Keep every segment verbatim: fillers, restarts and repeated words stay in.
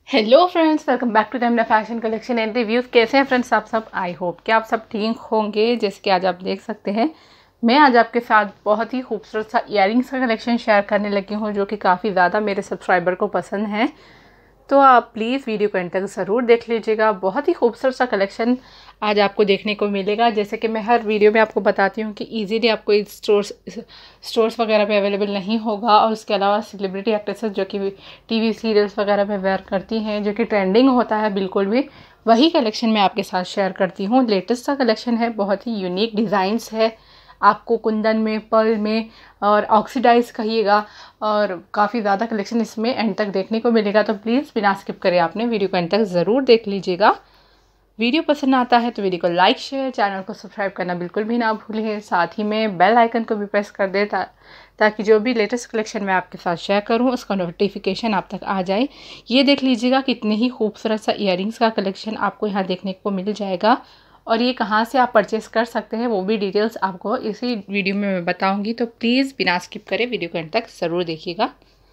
Hello friends, welcome back to the fashion collection and reviews. कैसे हैं friends आप सब? आई होप कि आप सब ठीक होंगे। जैसे कि आज आप देख सकते हैं, मैं आज आपके साथ बहुत ही खूबसूरत सा इयरिंग्स का कलेक्शन शेयर करने लगी हूँ, जो कि काफ़ी ज़्यादा मेरे सब्सक्राइबर को पसंद है। तो आप प्लीज़ वीडियो को एंड तक ज़रूर देख लीजिएगा। बहुत ही खूबसूरत सा कलेक्शन आज आपको देखने को मिलेगा। जैसे कि मैं हर वीडियो में आपको बताती हूँ कि इजीली आपको इस स्टोर्स स्टोर्स वगैरह पे अवेलेबल नहीं होगा। और उसके अलावा सेलिब्रिटी एक्ट्रेसेस जो कि टीवी सीरियल्स वगैरह में वेयर करती हैं, जो कि ट्रेंडिंग होता है बिल्कुल भी, वही कलेक्शन मैं आपके साथ शेयर करती हूँ। लेटेस्ट सा कलेक्शन है, बहुत ही यूनिक डिज़ाइंस है। आपको कुंदन में, पर्ल में और ऑक्सीडाइज कहिएगा, और काफ़ी ज़्यादा कलेक्शन इसमें एंड तक देखने को मिलेगा। तो प्लीज़ बिना स्किप करे आपने वीडियो को एंड तक ज़रूर देख लीजिएगा। वीडियो पसंद आता है तो वीडियो को लाइक, शेयर, चैनल को सब्सक्राइब करना बिल्कुल भी ना भूलिए। साथ ही में बेल आइकन को भी प्रेस कर दे ता, ताकि जो भी लेटेस्ट कलेक्शन मैं आपके साथ शेयर करूं उसका नोटिफिकेशन आप तक आ जाए। ये देख लीजिएगा, कितने ही खूबसूरत सा इयरिंग्स का कलेक्शन आपको यहाँ देखने को मिल जाएगा। और ये कहाँ से आप परचेस कर सकते हैं वो भी डिटेल्स आपको इसी वीडियो में मैं बताऊंगी। तो प्लीज़ बिना स्किप करें वीडियो को एंड तक ज़रूर देखिएगा।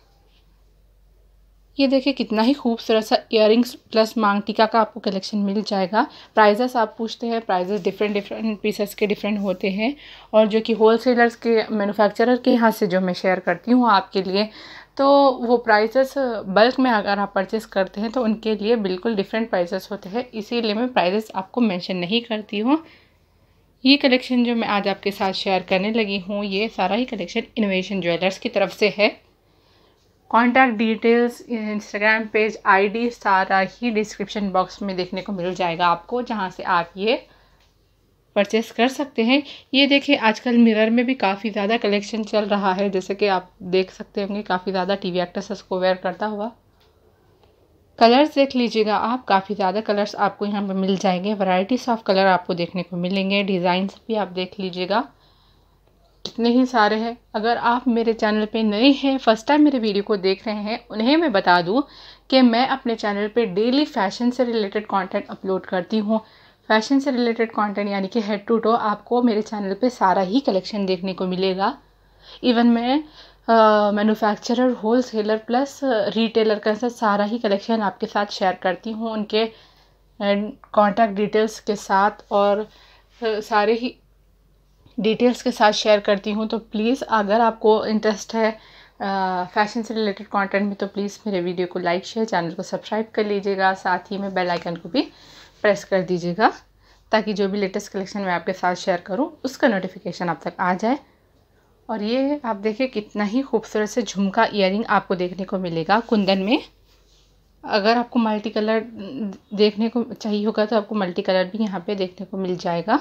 ये देखिए, कितना ही खूबसूरत सा इयरिंग्स प्लस मांग टीका का आपको कलेक्शन मिल जाएगा। प्राइजेस आप पूछते हैं, प्राइजेस डिफरेंट डिफरेंट पीसेस के डिफरेंट होते हैं। और जो कि होल सेलर्स के, मैन्युफैक्चरर के यहाँ से जो मैं शेयर करती हूँ आपके लिए, तो वो प्राइसेस बल्क में अगर आप परचेस करते हैं तो उनके लिए बिल्कुल डिफरेंट प्राइसेस होते हैं। इसीलिए मैं प्राइजेस आपको मेंशन नहीं करती हूँ। ये कलेक्शन जो मैं आज आपके साथ शेयर करने लगी हूँ, ये सारा ही कलेक्शन इनोवेशन ज्वेलर्स की तरफ से है। Contact details, Instagram page, ID सारा ही डिस्क्रिप्शन बॉक्स में देखने को मिल जाएगा आपको, जहाँ से आप ये परचेस कर सकते हैं। ये देखिए, आजकल मिरर में भी काफ़ी ज़्यादा कलेक्शन चल रहा है। जैसे कि आप देख सकते होंगे, काफ़ी ज़्यादा टीवी एक्ट्रेसेस को वेयर करता हुआ। कलर्स देख लीजिएगा आप, काफ़ी ज़्यादा कलर्स आपको यहाँ पे मिल जाएंगे। वैरायटीज ऑफ कलर आपको देखने को मिलेंगे। डिज़ाइंस भी आप देख लीजिएगा, कितने ही सारे हैं। अगर आप मेरे चैनल पे नए हैं, फर्स्ट टाइम मेरे वीडियो को देख रहे हैं, उन्हें मैं बता दूं कि मैं अपने चैनल पे डेली फैशन से रिलेटेड कंटेंट अपलोड करती हूं। फैशन से रिलेटेड कंटेंट यानी कि हेड टू टो आपको मेरे चैनल पे सारा ही कलेक्शन देखने को मिलेगा। इवन मैं manufacturer, wholesaler plus retailer का सारा ही कलेक्शन आपके साथ शेयर करती हूँ, उनके कॉन्टैक्ट डिटेल्स के साथ और सारे ही डिटेल्स के साथ शेयर करती हूँ। तो प्लीज़ अगर आपको इंटरेस्ट है फैशन से रिलेटेड कंटेंट में, तो प्लीज़ मेरे वीडियो को लाइक, शेयर, चैनल को सब्सक्राइब कर लीजिएगा। साथ ही में बेल आइकन को भी प्रेस कर दीजिएगा, ताकि जो भी लेटेस्ट कलेक्शन मैं आपके साथ शेयर करूँ उसका नोटिफिकेशन आप तक आ जाए। और ये आप देखिए, कितना ही खूबसूरत से झुमका इयरिंग आपको देखने को मिलेगा कुंदन में। अगर आपको मल्टी कलर देखने को चाहिए होगा तो आपको मल्टी कलर भी यहाँ पे देखने को मिल जाएगा।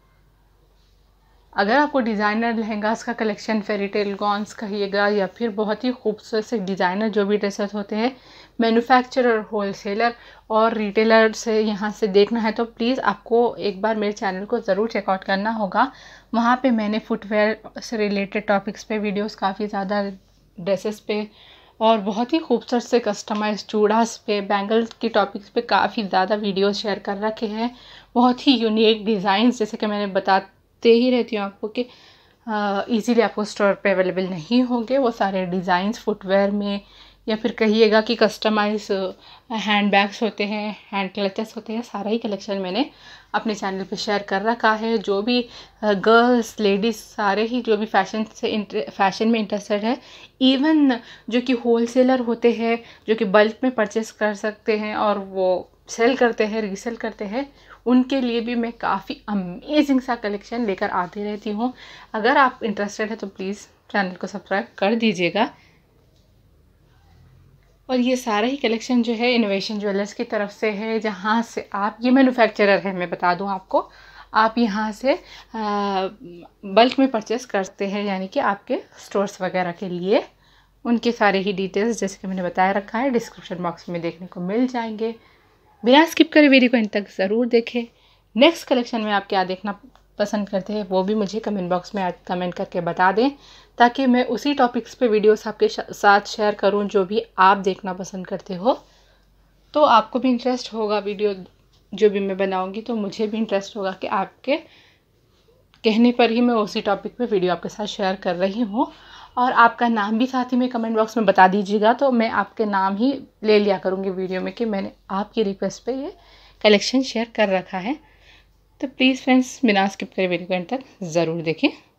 अगर आपको डिज़ाइनर लहंगास का कलेक्शन, फेरीटेल गॉन्स कहिएगा, या फिर बहुत ही खूबसूरत से डिज़ाइनर जो भी ड्रेसेस होते हैं, मैन्युफैक्चरर, होल सेलर और रिटेलर से यहाँ से देखना है, तो प्लीज़ आपको एक बार मेरे चैनल को ज़रूर चेकआउट करना होगा। वहाँ पे मैंने फुटवेयर से रिलेटेड टॉपिक्स पे वीडियोस, काफ़ी ज़्यादा ड्रेसेस पे और बहुत ही खूबसूरत से कस्टमाइज चूड़ास पे, बैंगल्स की टॉपिक्स पे काफ़ी ज़्यादा वीडियोस शेयर कर रखे हैं। बहुत ही यूनिक डिज़ाइंस, जैसे कि मैंने बता दे ही रहती हूँ आपको कि इजीली आपको स्टोर पे अवेलेबल नहीं होंगे वो सारे डिज़ाइंस। फुटवेयर में, या फिर कहिएगा कि कस्टमाइज हैंड बैग्स होते हैं, हैंड क्लचेस होते हैं, सारा ही कलेक्शन मैंने अपने चैनल पे शेयर कर रखा है। जो भी गर्ल्स, लेडीज़, सारे ही जो भी फैशन से फैशन में इंटरेस्टेड है, इवन जो कि होल सेलर होते हैं, जो कि बल्क में परचेस कर सकते हैं और वो सेल करते हैं, रीसेल करते हैं, उनके लिए भी मैं काफ़ी अमेजिंग सा कलेक्शन लेकर आती रहती हूँ। अगर आप इंटरेस्टेड है तो प्लीज़ चैनल को सब्सक्राइब कर दीजिएगा। और ये सारा ही कलेक्शन जो है इनोवेशन ज्वेलर्स की तरफ से है, जहाँ से आप, ये मैन्युफैक्चरर है, मैं बता दूँ आपको, आप यहाँ से बल्क में परचेस करते हैं, यानी कि आपके स्टोर्स वगैरह के लिए। उनके सारे ही डिटेल्स, जैसे कि मैंने बताया रखा है, डिस्क्रिप्शन बॉक्स में देखने को मिल जाएंगे। बिना स्किप करे वीडियो को इन तक ज़रूर देखें। नेक्स्ट कलेक्शन में आप क्या देखना पसंद करते हैं वो भी मुझे कमेंट बॉक्स में कमेंट करके बता दें, ताकि मैं उसी टॉपिक्स पे वीडियोस आपके साथ शेयर करूं जो भी आप देखना पसंद करते हो। तो आपको भी इंटरेस्ट होगा वीडियो जो भी मैं बनाऊंगी, तो मुझे भी इंटरेस्ट होगा कि आपके कहने पर ही मैं उसी टॉपिक पे वीडियो आपके साथ शेयर कर रही हूँ। और आपका नाम भी साथ ही में कमेंट बॉक्स में बता दीजिएगा, तो मैं आपके नाम ही ले लिया करूँगी वीडियो में कि मैंने आपकी रिक्वेस्ट पे ये कलेक्शन शेयर कर रखा है। तो प्लीज़ फ्रेंड्स बिना स्किप करे वीडियो को एंड तक ज़रूर देखें।